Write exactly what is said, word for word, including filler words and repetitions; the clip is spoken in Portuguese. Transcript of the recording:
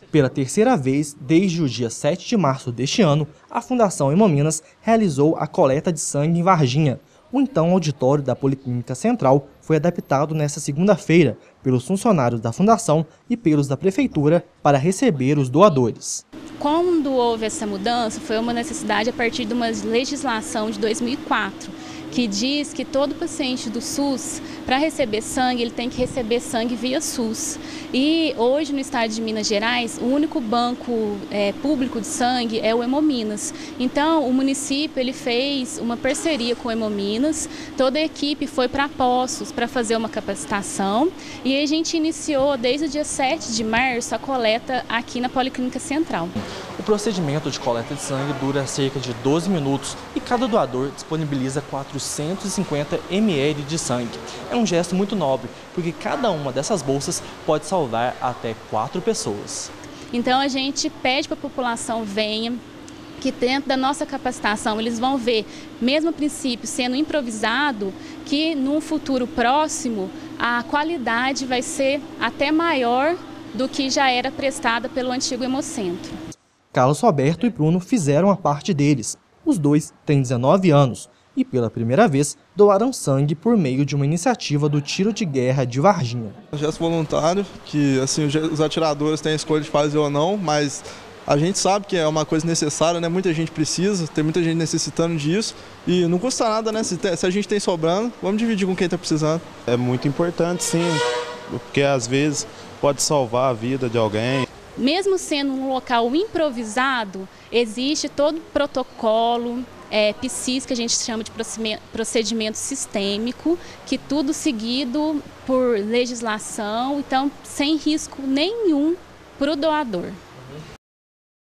Pela terceira vez, desde o dia sete de março deste ano, a Fundação Hemominas realizou a coleta de sangue em Varginha. O então auditório da Policlínica Central foi adaptado nesta segunda-feira pelos funcionários da Fundação e pelos da Prefeitura para receber os doadores. Quando houve essa mudança, foi uma necessidade a partir de uma legislação de dois mil e quatro, que diz que todo paciente do SUS, para receber sangue, ele tem que receber sangue via SUS. E hoje no estado de Minas Gerais, o único banco é, público de sangue é o Hemominas. Então o município ele fez uma parceria com o Hemominas, toda a equipe foi para Poços para fazer uma capacitação e a gente iniciou desde o dia sete de março a coleta aqui na Policlínica Central. O procedimento de coleta de sangue dura cerca de doze minutos e cada doador disponibiliza quatrocentos e cinquenta mililitros de sangue. É um gesto muito nobre, porque cada uma dessas bolsas pode salvar até quatro pessoas. Então a gente pede para a população venha, que dentro da nossa capacitação eles vão ver, mesmo a princípio sendo improvisado, que num futuro próximo a qualidade vai ser até maior do que já era prestada pelo antigo Hemocentro. Carlos Roberto e Bruno fizeram a parte deles. Os dois têm dezenove anos e, pela primeira vez, doaram sangue por meio de uma iniciativa do Tiro de Guerra de Varginha. Um gesto voluntário, que assim, os atiradores têm a escolha de fazer ou não, mas a gente sabe que é uma coisa necessária, né? Muita gente precisa, tem muita gente necessitando disso e não custa nada, né? Se, tem, se a gente tem sobrando, vamos dividir com quem está precisando. É muito importante, sim, porque às vezes pode salvar a vida de alguém. Mesmo sendo um local improvisado, existe todo o protocolo, é, P S I S, que a gente chama de procedimento sistêmico, que tudo seguido por legislação, então sem risco nenhum para o doador.